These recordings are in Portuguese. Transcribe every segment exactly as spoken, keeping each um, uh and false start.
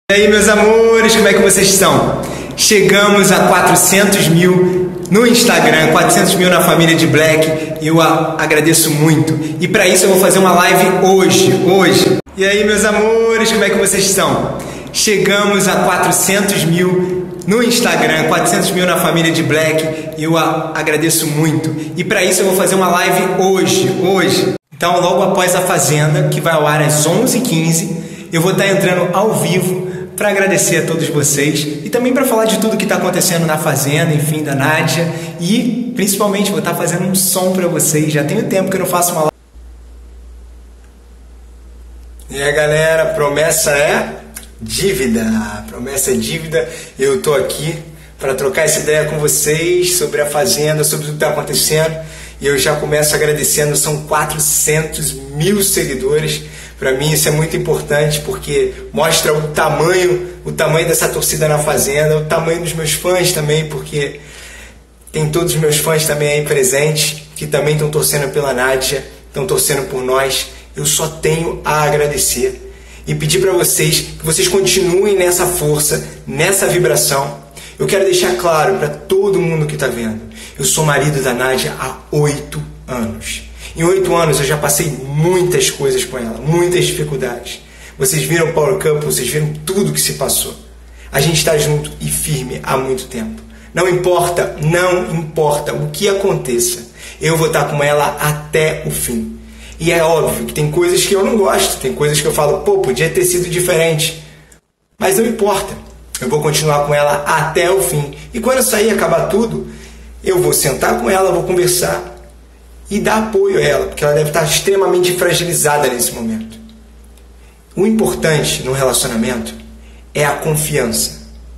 E aí, meus amores, como é que vocês estão? Chegamos a quatrocentos mil no Instagram, quatrocentos mil na família de Black, e eu a agradeço muito. E para isso eu vou fazer uma live hoje, hoje. E aí, meus amores, como é que vocês estão? Chegamos a quatrocentos mil no Instagram, quatrocentos mil na família de Black, e eu a agradeço muito. E para isso eu vou fazer uma live hoje, hoje. Então, logo após a Fazenda, que vai ao ar às onze e quinze, eu vou estar entrando ao vivo para agradecer a todos vocês e também para falar de tudo que está acontecendo na Fazenda, enfim, da Nádia, e principalmente vou estar fazendo um som para vocês. Já tenho tempo que eu não faço uma live. E aí, galera, promessa é dívida, promessa é dívida. Eu tô aqui para trocar essa ideia com vocês sobre a Fazenda, sobre tudo que está acontecendo, e eu já começo agradecendo. São quatrocentos mil seguidores. Para mim isso é muito importante, porque mostra o tamanho, o tamanho dessa torcida na Fazenda, o tamanho dos meus fãs também, porque tem todos os meus fãs também aí presentes, que também estão torcendo pela Nádia, estão torcendo por nós. Eu só tenho a agradecer e pedir para vocês que vocês continuem nessa força, nessa vibração. Eu quero deixar claro para todo mundo que está vendo, eu sou marido da Nádia há oito anos. Em oito anos eu já passei muitas coisas com ela, muitas dificuldades. Vocês viram o Power Couple, vocês viram tudo que se passou. A gente está junto e firme há muito tempo. Não importa, não importa o que aconteça, eu vou estar com ela até o fim. E é óbvio que tem coisas que eu não gosto, tem coisas que eu falo, pô, podia ter sido diferente. Mas não importa, eu vou continuar com ela até o fim. E quando sair e acabar tudo, eu vou sentar com ela, vou conversar e dar apoio a ela, porque ela deve estar extremamente fragilizada nesse momento. O importante no relacionamento é a confiança,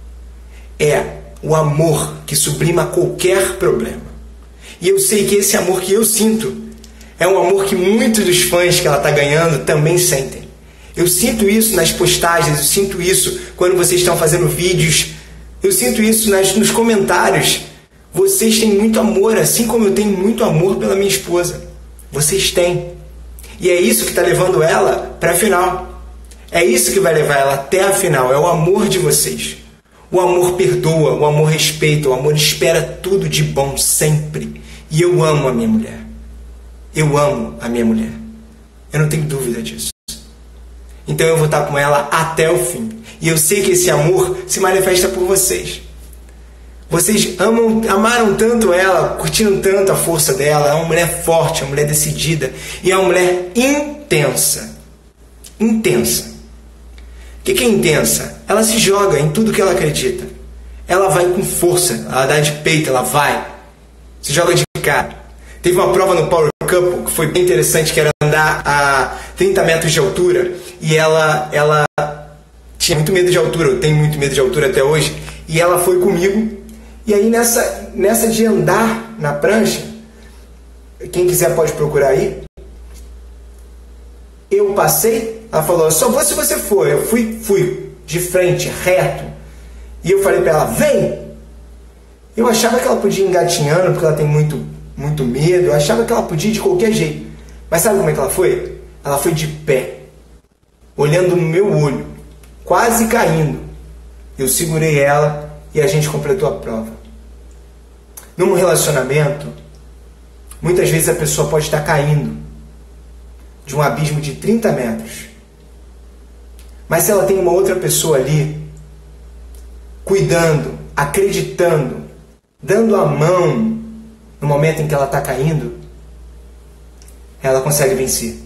é o amor que sublima qualquer problema. E eu sei que esse amor que eu sinto é um amor que muitos dos fãs que ela está ganhando também sentem. Eu sinto isso nas postagens, eu sinto isso quando vocês estão fazendo vídeos, eu sinto isso nas, nos comentários. Vocês têm muito amor, assim como eu tenho muito amor pela minha esposa. Vocês têm. E é isso que está levando ela para a final. É isso que vai levar ela até a final. É o amor de vocês. O amor perdoa, o amor respeita, o amor espera tudo de bom sempre. E eu amo a minha mulher. Eu amo a minha mulher. Eu não tenho dúvida disso. Então eu vou estar com ela até o fim. E eu sei que esse amor se manifesta por vocês. Vocês amam, amaram tanto ela, curtiram tanto a força dela. É uma mulher forte, uma mulher decidida. E é uma mulher intensa. Intensa. O que é intensa? Ela se joga em tudo que ela acredita. Ela vai com força, ela dá de peito, ela vai. Se joga de cara. Teve uma prova no Power Couple que foi bem interessante, que era andar a trinta metros de altura. E ela, ela tinha muito medo de altura, eu tenho muito medo de altura até hoje. E ela foi comigo. E aí nessa, nessa de andar na prancha, quem quiser pode procurar aí, eu passei, ela falou, só vou se você for. Eu fui, fui de frente, reto, e eu falei para ela, vem! Eu achava que ela podia ir engatinhando, porque ela tem muito, muito medo, eu achava que ela podia ir de qualquer jeito. Mas sabe como é que ela foi? Ela foi de pé, olhando no meu olho, quase caindo. Eu segurei ela e a gente completou a prova. Num relacionamento, muitas vezes a pessoa pode estar caindo de um abismo de trinta metros. Mas se ela tem uma outra pessoa ali, cuidando, acreditando, dando a mão no momento em que ela está caindo, ela consegue vencer.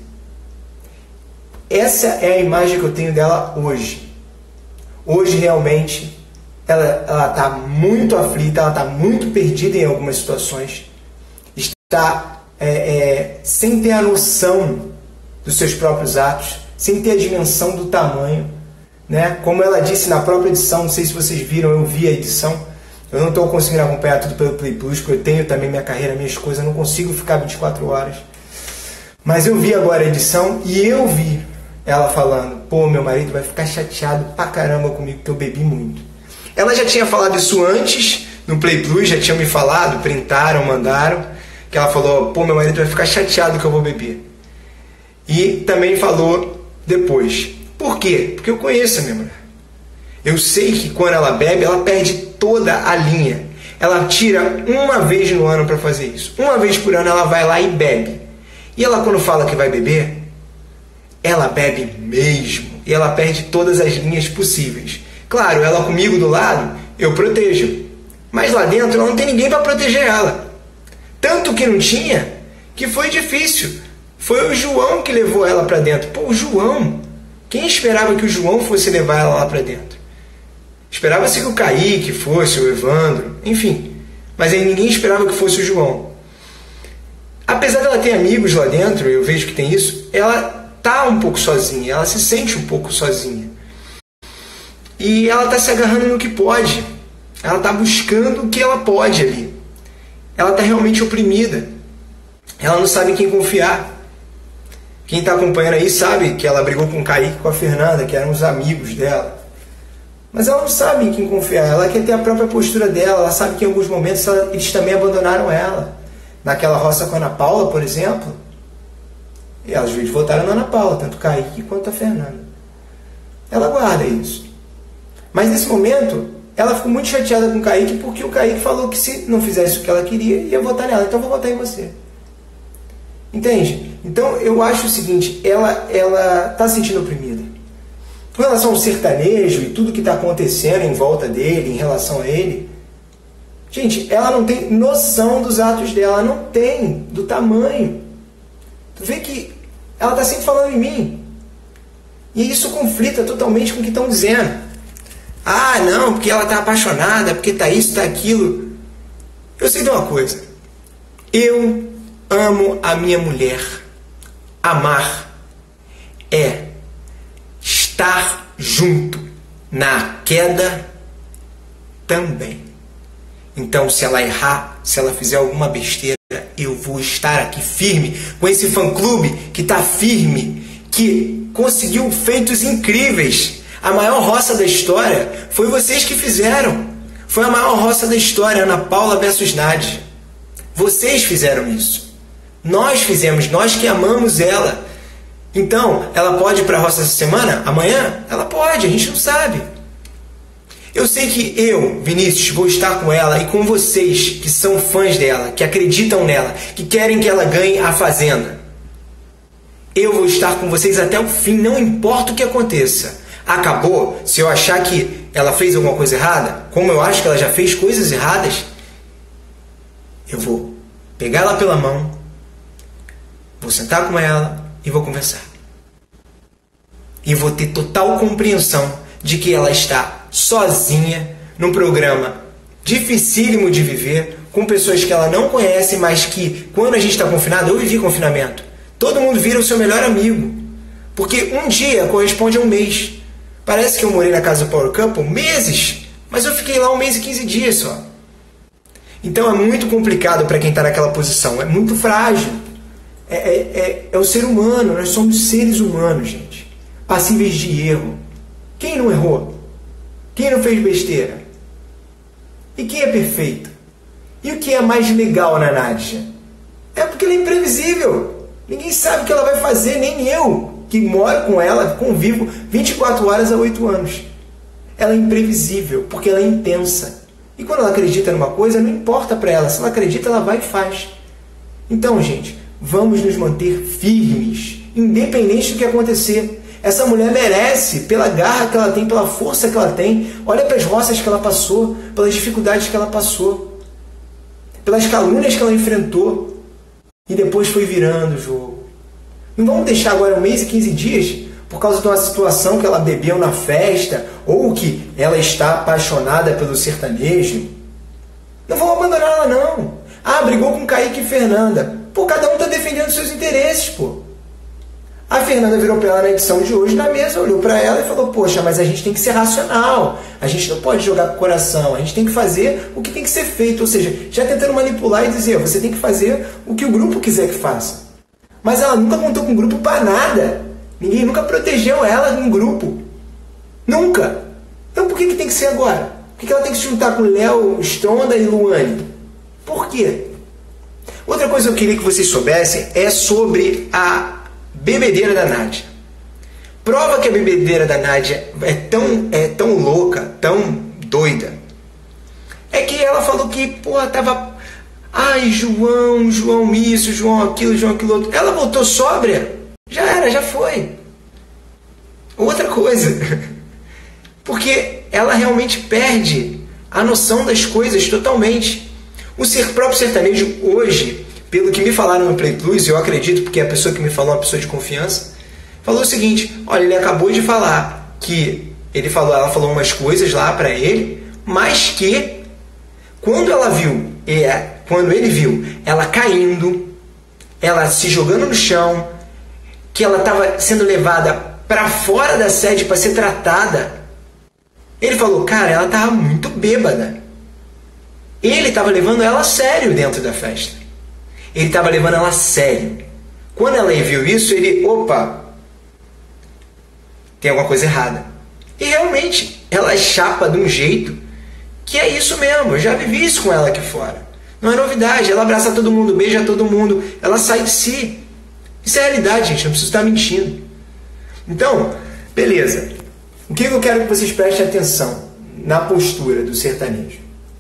Essa é a imagem que eu tenho dela hoje. Hoje realmente ela está muito aflita, ela está muito perdida em algumas situações, está é, é, sem ter a noção dos seus próprios atos, sem ter a dimensão do tamanho, né? Como ela disse na própria edição, não sei se vocês viram, eu vi a edição, eu não estou conseguindo acompanhar tudo pelo Play Plus, porque eu tenho também minha carreira, minhas coisas, eu não consigo ficar vinte e quatro horas, mas eu vi agora a edição e eu vi ela falando, pô, meu marido vai ficar chateado pra caramba comigo, que eu bebi muito. Ela já tinha falado isso antes, no Play Plus, já tinham me falado, printaram, mandaram, que ela falou, pô, meu marido vai ficar chateado que eu vou beber. E também falou depois. Por quê? Porque eu conheço a minha mulher. Eu sei que quando ela bebe, ela perde toda a linha. Ela tira uma vez no ano para fazer isso. Uma vez por ano ela vai lá e bebe. E ela, quando fala que vai beber, ela bebe mesmo. E ela perde todas as linhas possíveis. Claro, ela comigo do lado, eu protejo. Mas lá dentro ela não tem ninguém para proteger ela. Tanto que não tinha, que foi difícil. Foi o João que levou ela para dentro. Pô, o João. Quem esperava que o João fosse levar ela lá para dentro? Esperava-se que o Kaique fosse, o Evandro, enfim. Mas aí ninguém esperava que fosse o João. Apesar dela ter amigos lá dentro, eu vejo que tem isso, ela tá um pouco sozinha, ela se sente um pouco sozinha. E ela tá se agarrando no que pode. Ela tá buscando o que ela pode ali. Ela tá realmente oprimida. Ela não sabe em quem confiar. Quem tá acompanhando aí sabe que ela brigou com o Kaique e com a Fernanda, que eram os amigos dela. Mas ela não sabe em quem confiar, ela quer ter a própria postura dela, ela sabe que em alguns momentos ela, eles também abandonaram ela. Naquela roça com a Ana Paula, por exemplo, e às vezes votaram na Ana Paula, tanto o Kaique quanto a Fernanda. Ela guarda isso. Mas nesse momento, ela ficou muito chateada com o Kaique, porque o Kaique falou que se não fizesse o que ela queria, ia votar nela, então eu vou votar em você. Entende? Então eu acho o seguinte, ela ela está se sentindo oprimida. Com relação ao sertanejo e tudo que está acontecendo em volta dele, em relação a ele, gente, ela não tem noção dos atos dela, não tem do tamanho. Tu vê que ela está sempre falando em mim. E isso conflita totalmente com o que estão dizendo. Ah, não, porque ela está apaixonada, porque está isso, está aquilo. Eu sei de uma coisa. Eu amo a minha mulher. Amar é estar junto na queda também. Então, se ela errar, se ela fizer alguma besteira, eu vou estar aqui firme com esse fã-clube que está firme, que conseguiu feitos incríveis. A maior roça da história foi vocês que fizeram. Foi a maior roça da história, Ana Paula versus Nádia. Vocês fizeram isso. Nós fizemos, nós que amamos ela. Então, ela pode ir para a roça essa semana? Amanhã? Ela pode, a gente não sabe. Eu sei que eu, Vinícius, vou estar com ela e com vocês que são fãs dela, que acreditam nela, que querem que ela ganhe a Fazenda. Eu vou estar com vocês até o fim, não importa o que aconteça. Acabou, se eu achar que ela fez alguma coisa errada, como eu acho que ela já fez coisas erradas, eu vou pegar ela pela mão, vou sentar com ela e vou conversar. E vou ter total compreensão de que ela está sozinha num programa dificílimo de viver, com pessoas que ela não conhece, mas que quando a gente está confinado, eu vivi confinamento, todo mundo vira o seu melhor amigo. Porque um dia corresponde a um mês. Parece que eu morei na casa do Power Couple meses, mas eu fiquei lá um mês e quinze dias só. Então é muito complicado para quem está naquela posição, é muito frágil. É, é, é, é o ser humano, nós somos seres humanos, gente. Passíveis de erro. Quem não errou? Quem não fez besteira? E quem é perfeito? E o que é mais legal na Nádia? É porque ela é imprevisível. Ninguém sabe o que ela vai fazer, nem eu, que moro com ela, convivo vinte e quatro horas há oito anos. Ela é imprevisível, porque ela é intensa. E quando ela acredita numa coisa, não importa para ela. Se ela acredita, ela vai e faz. Então, gente, vamos nos manter firmes, independente do que acontecer. Essa mulher merece, pela garra que ela tem, pela força que ela tem. Olha para as roças que ela passou, pelas dificuldades que ela passou, pelas calúnias que ela enfrentou. E depois foi virando o jogo. Não vamos deixar agora um mês e quinze dias por causa de uma situação que ela bebeu na festa ou que ela está apaixonada pelo sertanejo. Não vamos abandonar ela, não. Ah, brigou com Kaique e Fernanda. Pô, cada um está defendendo seus interesses, pô. A Fernanda virou para ela na edição de hoje, na mesa, olhou para ela e falou, poxa, mas a gente tem que ser racional, a gente não pode jogar com o coração, a gente tem que fazer o que tem que ser feito, ou seja, já tentando manipular e dizer, você tem que fazer o que o grupo quiser que faça. Mas ela nunca contou com o grupo para nada, ninguém nunca protegeu ela num grupo, nunca. Então por que, que tem que ser agora? Por que, que ela tem que se juntar com Léo, Stronda e Luane? Por quê? Outra coisa que eu queria que vocês soubessem é sobre a bebedeira da Nádia. Prova que a bebedeira da Nádia é tão, é tão louca, tão doida, é que ela falou que, pô, tava... Ai, João, João isso, João aquilo, João aquilo outro. Ela voltou sóbria. Já era, já foi. Outra coisa. Porque ela realmente perde a noção das coisas totalmente. O ser, próprio sertanejo hoje, pelo que me falaram no Play Plus, eu acredito, porque a pessoa que me falou é uma pessoa de confiança, falou o seguinte: olha, ele acabou de falar que ele falou, ela falou umas coisas lá pra ele, mas que quando ela viu, é, quando ele viu ela caindo, ela se jogando no chão, que ela estava sendo levada para fora da sede para ser tratada, ele falou, cara, ela estava muito bêbada. Ele estava levando ela a sério dentro da festa. Ele estava levando ela a sério. Quando ela viu isso, ele, opa, tem alguma coisa errada. E realmente, ela chapa de um jeito que é isso mesmo. Eu já vivi isso com ela aqui fora. Não é novidade. Ela abraça todo mundo, beija todo mundo. Ela sai de si. Isso é realidade, gente. Não preciso estar mentindo. Então, beleza. O que eu quero que vocês prestem atenção na postura do sertanejo?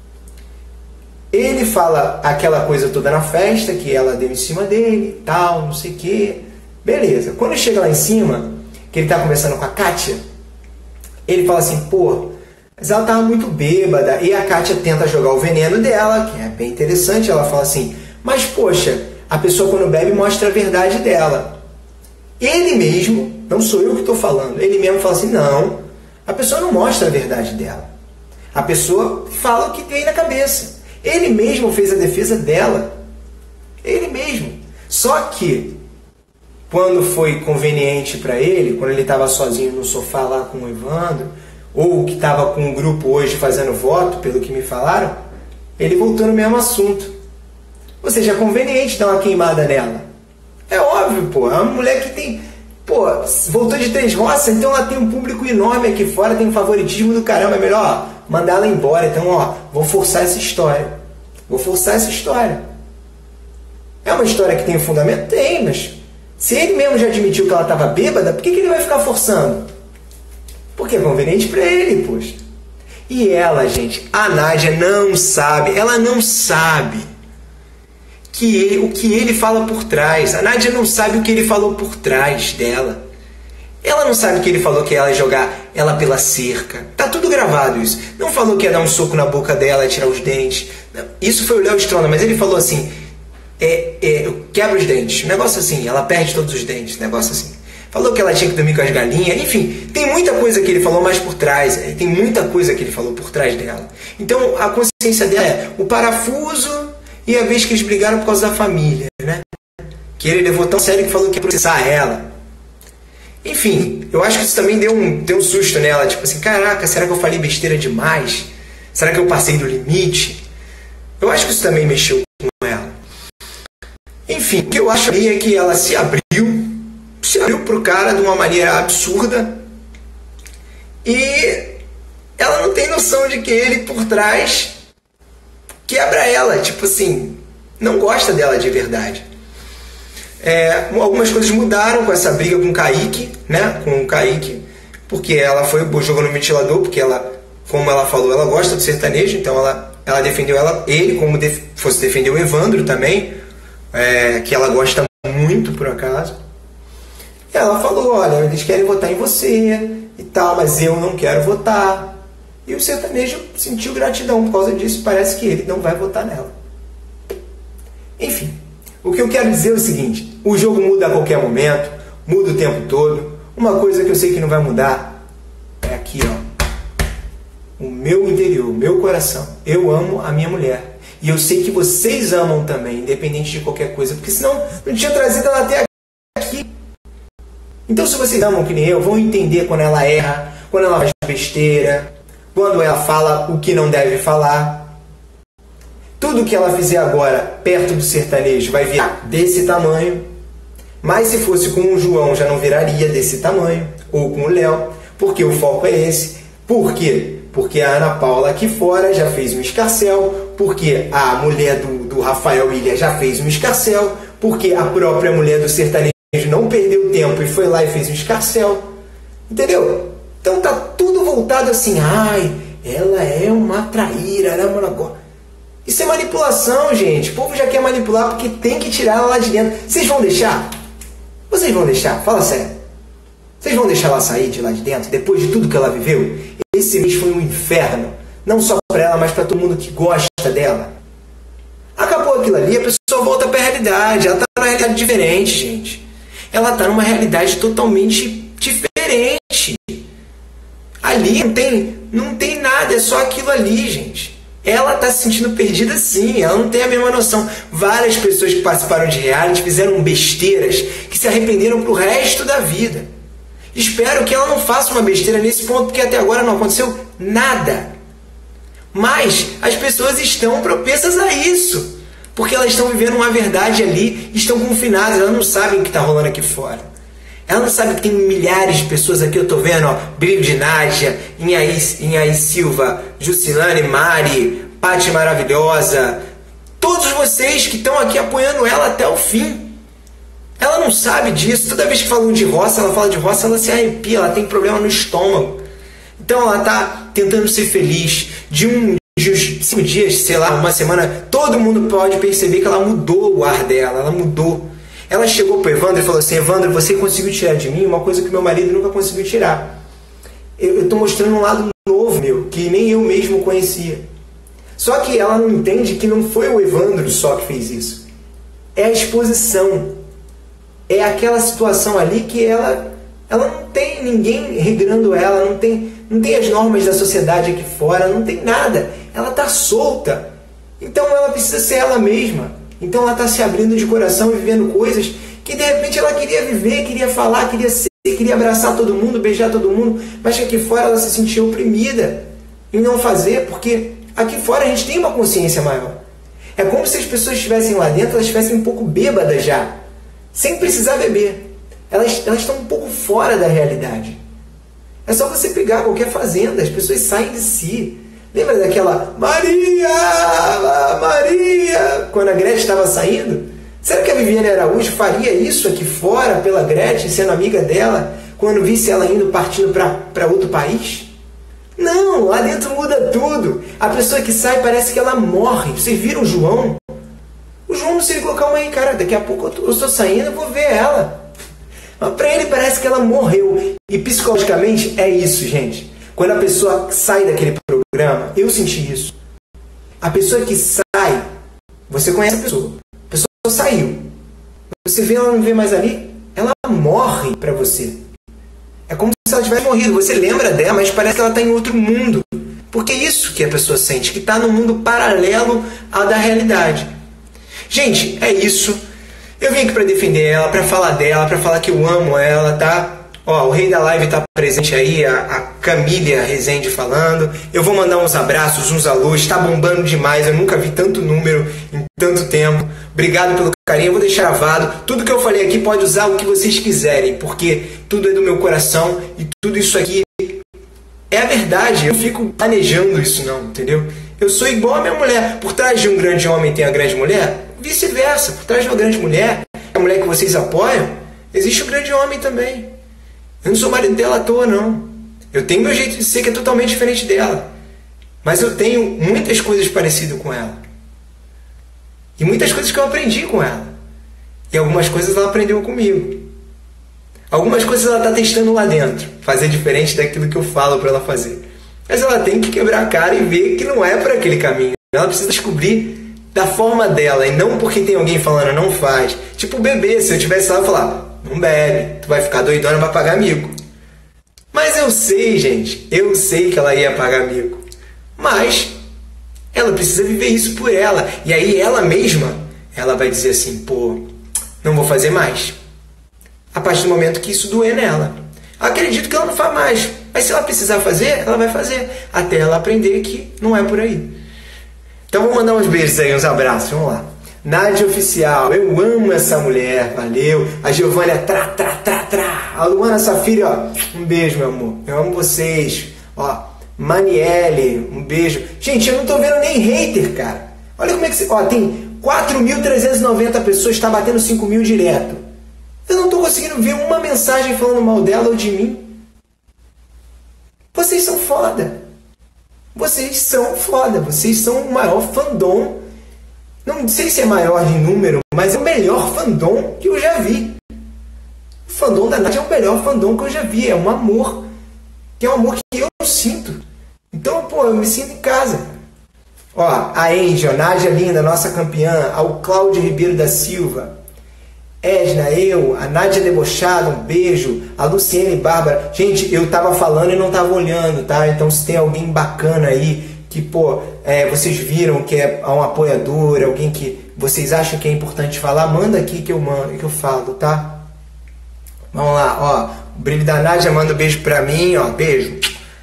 Ele fala aquela coisa toda na festa, que ela deu em cima dele, tal, não sei o quê. Beleza. Quando chega lá em cima, que ele tá conversando com a Kátia, ele fala assim, pô, mas ela tava muito bêbada. E a Kátia tenta jogar o veneno dela, que é bem interessante. Ela fala assim, mas poxa, a pessoa quando bebe mostra a verdade dela. Ele mesmo, não sou eu que estou falando, ele mesmo fala assim, não, a pessoa não mostra a verdade dela. A pessoa fala o que tem na cabeça. Ele mesmo fez a defesa dela. Ele mesmo. Só que, quando foi conveniente para ele, quando ele estava sozinho no sofá lá com o Evandro, ou que estava com um grupo hoje fazendo voto, pelo que me falaram, ele voltou no mesmo assunto. Ou seja, é conveniente dar uma queimada nela. É óbvio, pô. É uma mulher que tem... Pô, voltou de Três Roças, então ela tem um público enorme aqui fora, tem um favoritismo do caramba. É melhor, ó, mandar ela embora. Então, ó, vou forçar essa história. Vou forçar essa história. É uma história que tem um fundamento? Tem, mas... Se ele mesmo já admitiu que ela estava bêbada, por que, que ele vai ficar forçando? Porque é conveniente para ele, poxa. E ela, gente, a Nádia não sabe, ela não sabe que ele, o que ele fala por trás. A Nádia não sabe o que ele falou por trás dela. Ela não sabe que ele falou que ela ia jogar ela pela cerca. Tá tudo gravado isso. Não falou que ia dar um soco na boca dela, tirar os dentes. Isso foi o Léo Stronda, mas ele falou assim, é, é, quebra os dentes. Um negócio assim, ela perde todos os dentes. Um negócio assim. Falou que ela tinha que dormir com as galinhas. Enfim, tem muita coisa que ele falou mais por trás. Tem muita coisa que ele falou por trás dela. Então, a consciência dela é o parafuso e a vez que eles brigaram por causa da família, né? Que ele levou tão sério que falou que ia processar ela. Enfim, eu acho que isso também deu um, deu um susto nela. Tipo assim, caraca, será que eu falei besteira demais? Será que eu passei do limite? Eu acho que isso também mexeu com ela. Enfim, o que eu acho é que ela se abriu, se abriu pro cara de uma maneira absurda e ela não tem noção de que ele por trás quebra ela, tipo assim, não gosta dela de verdade. É, algumas coisas mudaram com essa briga com o Kaique, né? Com o Kaique, porque ela foi jogou no ventilador, porque ela, como ela falou, ela gosta do sertanejo, então ela, ela defendeu ela, ele, como def, fosse defender o Evandro também, é, que ela gosta muito, por acaso. E ela falou, olha, eles querem votar em você e tal, mas eu não quero votar. E o sertanejo sentiu gratidão por causa disso, parece que ele não vai votar nela. Enfim, o que eu quero dizer é o seguinte, o jogo muda a qualquer momento, muda o tempo todo. Uma coisa que eu sei que não vai mudar é aqui, ó, o meu interior, o meu coração. Eu amo a minha mulher. E eu sei que vocês amam também, independente de qualquer coisa, porque senão não tinha trazido ela até aqui. Então, se vocês amam que nem eu, vão entender quando ela erra, quando ela faz besteira, quando ela fala o que não deve falar. Tudo que ela fizer agora perto do sertanejo vai virar desse tamanho. Mas se fosse com o João já não viraria desse tamanho. Ou com o Léo. Porque o foco é esse. Por quê? Porque a Ana Paula aqui fora já fez um escarcel. Porque a mulher do, do Rafael Willian já fez um escarcel. Porque a própria mulher do sertanejo não perdeu tempo e foi lá e fez um escarcel. Entendeu? Então tá tudo voltado assim, ai, ela é uma traíra, ela é uma negócio. Isso é manipulação, gente. O povo já quer manipular porque tem que tirar ela lá de dentro. Vocês vão deixar? Vocês vão deixar? Fala sério. Vocês vão deixar ela sair de lá de dentro depois de tudo que ela viveu? Esse mês foi um inferno. Não só para ela, mas para todo mundo que gosta dela. Acabou aquilo ali, a pessoa volta para a realidade. Ela está numa realidade diferente, gente. Ela está numa realidade totalmente diferente. Ali não tem, não tem nada, é só aquilo ali, gente. Ela está se sentindo perdida sim, ela não tem a mesma noção. Várias pessoas que participaram de reality fizeram besteiras que se arrependeram pro resto da vida. Espero que ela não faça uma besteira nesse ponto, porque até agora não aconteceu nada. Mas as pessoas estão propensas a isso, porque elas estão vivendo uma verdade ali, estão confinadas, elas não sabem o que está rolando aqui fora. Ela não sabe que tem milhares de pessoas aqui, eu tô vendo, ó, Brilho de Nádia, Inhaí, Inhaí Silva, Jusilane, Mari, Paty Maravilhosa, todos vocês que estão aqui apoiando ela até o fim. Ela não sabe disso. Toda vez que falam de roça, ela fala de roça, ela se arrepia, ela tem problema no estômago. Então ela tá tentando ser feliz. De um de uns cinco dias, sei lá, uma semana, todo mundo pode perceber que ela mudou o ar dela, ela mudou. Ela chegou para o Evandro e falou assim, Evandro, você conseguiu tirar de mim uma coisa que meu marido nunca conseguiu tirar. Eu estou mostrando um lado novo meu, que nem eu mesmo conhecia. Só que ela não entende que não foi o Evandro só que fez isso. É a exposição. É aquela situação ali que ela, ela não tem ninguém regrando ela, não tem, não tem as normas da sociedade aqui fora, não tem nada. Ela está solta. Então ela precisa ser ela mesma. Então ela está se abrindo de coração e vivendo coisas que de repente ela queria viver, queria falar, queria ser, queria abraçar todo mundo, beijar todo mundo, mas que aqui fora ela se sentia oprimida em não fazer, porque aqui fora a gente tem uma consciência maior. É como se as pessoas estivessem lá dentro, elas estivessem um pouco bêbadas já, sem precisar beber. Elas, elas estão um pouco fora da realidade. É só você pegar qualquer fazenda, as pessoas saem de si. Lembra daquela Maria, Maria, quando a Gretchen estava saindo? Será que a Viviane Araújo faria isso aqui fora pela Gretchen, sendo amiga dela, quando visse ela indo partindo para outro país? Não, lá dentro muda tudo. A pessoa que sai parece que ela morre. Vocês viram o João? O João não se ligou, calma aí, cara, daqui a pouco eu estou saindo, eu vou ver ela. Mas para ele parece que ela morreu. E psicologicamente é isso, gente. Quando a pessoa sai daquele programa, eu senti isso. A pessoa que sai, você conhece a pessoa. A pessoa saiu. Você vê ela não vê mais ali, ela morre para você. É como se ela tivesse morrido. Você lembra dela, mas parece que ela está em outro mundo. Porque é isso que a pessoa sente, que está num mundo paralelo ao da realidade. Gente, é isso. Eu vim aqui para defender ela, para falar dela, para falar que eu amo ela, tá? Ó, o rei da live tá presente aí, a, a Camília Rezende falando. Eu vou mandar uns abraços, uns alôs, tá bombando demais. Eu nunca vi tanto número em tanto tempo. Obrigado pelo carinho, eu vou deixar gravado. Tudo que eu falei aqui pode usar o que vocês quiserem, porque tudo é do meu coração e tudo isso aqui é a verdade. Eu não fico planejando isso não, entendeu? Eu sou igual a minha mulher. Por trás de um grande homem tem a grande mulher, vice-versa. Por trás de uma grande mulher, a mulher que vocês apoiam, existe um grande homem também. Eu não sou marido dela à toa, não. Eu tenho meu jeito de ser que é totalmente diferente dela. Mas eu tenho muitas coisas parecidas com ela. E muitas coisas que eu aprendi com ela. E algumas coisas ela aprendeu comigo. Algumas coisas ela está testando lá dentro. Fazer diferente daquilo que eu falo para ela fazer. Mas ela tem que quebrar a cara e ver que não é por aquele caminho. Ela precisa descobrir da forma dela. E não porque tem alguém falando, não faz. Tipo o bebê, se eu tivesse lá, eu falar... Não bebe, tu vai ficar doidona, vai pagar mico. Mas eu sei, gente, eu sei que ela ia pagar mico. Mas ela precisa viver isso por ela. E aí ela mesma, ela vai dizer assim, pô, não vou fazer mais. A partir do momento que isso doer nela. Acredito que ela não faz mais. Mas se ela precisar fazer, ela vai fazer. Até ela aprender que não é por aí. Então vou mandar uns beijos aí, uns abraços, vamos lá. Nádia Oficial, eu amo essa mulher, valeu. A Giovânia, tra, tra, tra, tra. A Luana Safiri, ó, um beijo, meu amor. Eu amo vocês. Ó, Maniele, um beijo. Gente, eu não tô vendo nem hater, cara. Olha como é que você... Ó, tem quatro mil trezentas e noventa pessoas, tá batendo cinco mil direto. Eu não tô conseguindo ver uma mensagem falando mal dela ou de mim. Vocês são foda. Vocês são foda. Vocês são o maior fandom. Não sei se é maior em número, mas é o melhor fandom que eu já vi. O fandom da Nádia é o melhor fandom que eu já vi. É um amor. Que é um amor que eu sinto. Então, pô, eu me sinto em casa. Ó, a Angel, Nádia linda, nossa campeã. Ao Cláudio Ribeiro da Silva. Edna, eu, a Nádia Debochada, um beijo. A Luciene Bárbara. Gente, eu tava falando e não tava olhando, tá? Então se tem alguém bacana aí que, pô, é, vocês viram que é um apoiador, alguém que vocês acham que é importante falar, manda aqui que eu mando, que eu falo, tá? Vamos lá, ó. O brilho da Nádia manda um beijo pra mim, ó. Beijo.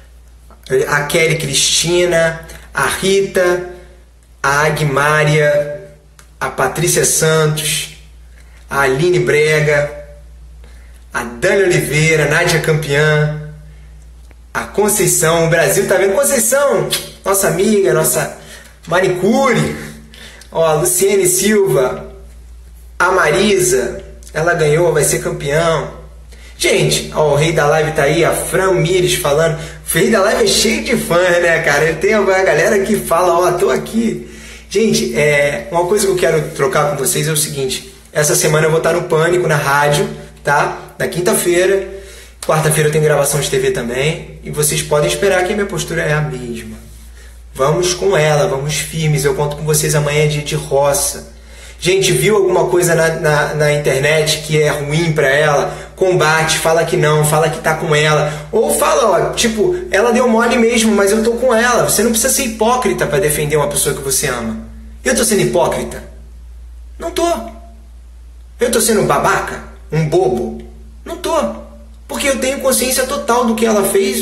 A Kelly Cristina, a Rita, a Agmária, a Patrícia Santos, a Aline Brega, a Dani Oliveira, a Nádia Campeã, a Conceição, o Brasil tá vendo? Conceição, nossa amiga, nossa manicure, ó, a Luciene Silva, a Marisa, ela ganhou, vai ser campeão. Gente, ó, o Rei da Live tá aí, a Fran Mires falando. O Rei da Live é cheio de fãs, né, cara? Ele tem uma galera que fala, ó, tô aqui. Gente, é, uma coisa que eu quero trocar com vocês é o seguinte. Essa semana eu vou estar no Pânico, na rádio, tá? Na quinta-feira. Quarta-feira eu tenho gravação de T V também. E vocês podem esperar que a minha postura é a mesma. Vamos com ela, vamos firmes. Eu conto com vocês amanhã, dia de roça. Gente, viu alguma coisa na, na, na internet que é ruim pra ela? Combate, fala que não, fala que tá com ela. Ou fala, ó, tipo, ela deu mole mesmo, mas eu tô com ela. Você não precisa ser hipócrita pra defender uma pessoa que você ama. Eu tô sendo hipócrita? Não tô. Eu tô sendo um babaca? Um bobo? Não tô. Porque eu tenho consciência total do que ela fez.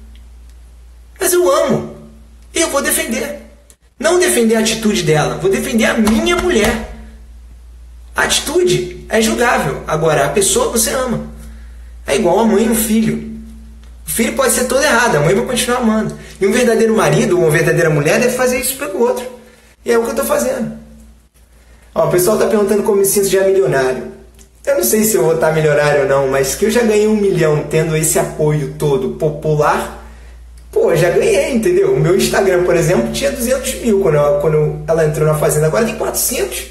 Mas eu amo. E eu vou defender. Não defender a atitude dela, vou defender a minha mulher. A atitude é julgável. Agora, a pessoa você ama. É igual a mãe e um filho. O filho pode ser todo errado, a mãe vai continuar amando. E um verdadeiro marido ou uma verdadeira mulher deve fazer isso pelo outro. E é o que eu estou fazendo. Ó, o pessoal está perguntando como me sinto já milionário. Eu não sei se eu vou estar milionário ou não, mas que eu já ganhei um milhão tendo esse apoio todo popular. Pô, já ganhei, entendeu? O meu Instagram, por exemplo, tinha duzentos mil quando, ela, quando ela entrou na Fazenda. Agora tem quatrocentos.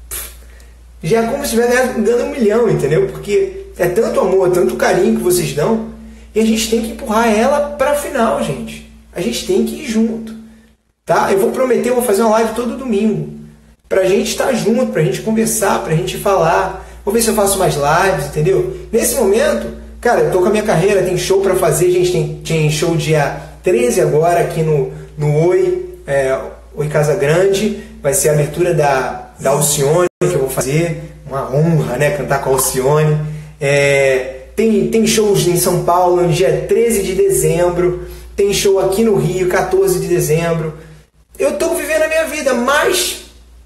Já é como se estivesse ganhando um milhão, entendeu? Porque é tanto amor, tanto carinho que vocês dão. E a gente tem que empurrar ela pra final, gente. A gente tem que ir junto. Tá? Eu vou prometer, eu vou fazer uma live todo domingo. Pra gente estar junto, pra gente conversar, pra gente falar. Vou ver se eu faço mais lives, entendeu? Nesse momento, cara, eu tô com a minha carreira, tem show pra fazer. Gente, tem, tem show dia treze agora aqui no, no Oi, é, Oi Casa Grande. Vai ser a abertura da, da Alcione que eu vou fazer. Uma honra, né? Cantar com a Alcione. É, tem, tem shows em São Paulo no dia treze de dezembro. Tem show aqui no Rio, quatorze de dezembro. Eu tô vivendo a minha vida, mas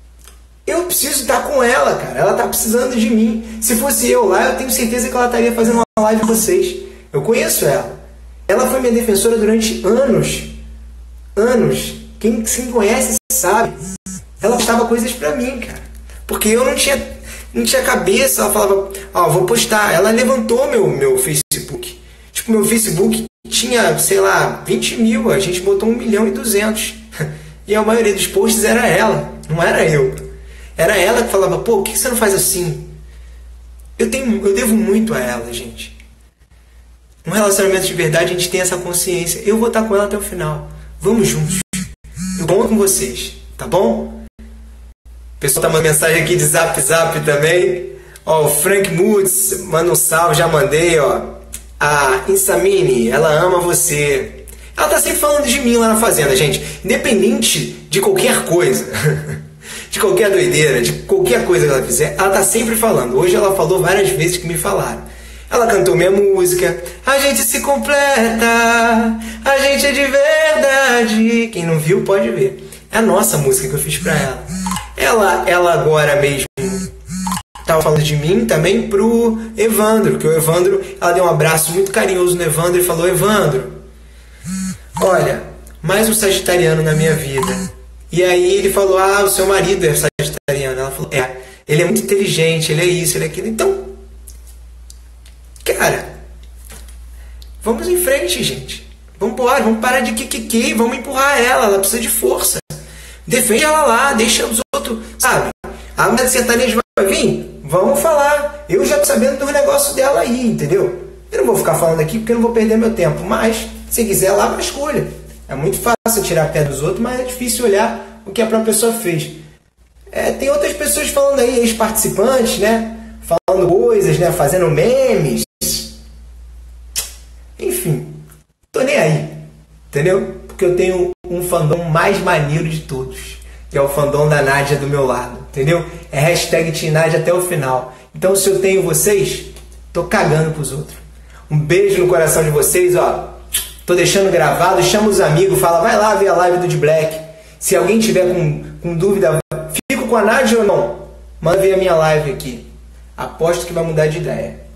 eu preciso estar com ela, cara. Ela tá precisando de mim. Se fosse eu lá, eu tenho certeza que ela estaria fazendo uma live com vocês. Eu conheço ela. Ela foi minha defensora durante anos. Anos. Quem se conhece sabe. Ela postava coisas pra mim, cara. Porque eu não tinha, não tinha cabeça. Ela falava, ó, oh, vou postar. Ela levantou meu, meu Facebook. Tipo, meu Facebook tinha, sei lá, vinte mil. A gente botou um milhão e duzentos. E a maioria dos posts era ela. Não era eu. Era ela que falava, pô, por que você não faz assim? Eu, tenho, eu devo muito a ela, gente. Um relacionamento de verdade, a gente tem essa consciência. Eu vou estar com ela até o final. Vamos juntos. Eu conto com vocês, tá bom? O pessoal tá mandando mensagem aqui de zap zap também. Ó, o Frank Moods manda um salve, já mandei, ó. A Insamini, ela ama você. Ela tá sempre falando de mim lá na Fazenda, gente. Independente de qualquer coisa, de qualquer doideira, de qualquer coisa que ela fizer, ela tá sempre falando. Hoje ela falou várias vezes que me falaram. Ela cantou minha música. A gente se completa, a gente é de verdade. Quem não viu pode ver. É a nossa música que eu fiz pra ela. Ela, ela agora mesmo tava falando de mim também pro Evandro, que o Evandro, ela deu um abraço muito carinhoso no Evandro e falou, Evandro, olha, mais um sagitariano na minha vida. E aí ele falou, ah, o seu marido é sagitariano. Ela falou, é, ele é muito inteligente, ele é isso, ele é aquilo. Então, cara, vamos em frente, gente. Vambora, vamos parar de kikiki, vamos empurrar ela, ela precisa de força. Defende ela lá, deixa os outros, sabe? A mulher sertaneja vai vir? Vamos falar. Eu já tô sabendo dos negócios dela aí, entendeu? Eu não vou ficar falando aqui porque eu não vou perder meu tempo, mas se quiser lá, escolha. É muito fácil tirar a pé dos outros, mas é difícil olhar o que a própria pessoa fez. É, tem outras pessoas falando aí, ex-participantes, né? Falando coisas, né? Fazendo memes. Enfim, tô nem aí, entendeu? Porque eu tenho um fandom mais maneiro de todos, que é o fandom da Nádia do meu lado, entendeu? É hashtag Team Nádia até o final. Então se eu tenho vocês, tô cagando pros outros. Um beijo no coração de vocês, ó. Tô deixando gravado, chama os amigos, fala, vai lá ver a live do D Black. Se alguém tiver com, com dúvida, fico com a Nádia ou não? Manda ver a minha live aqui. Aposto que vai mudar de ideia.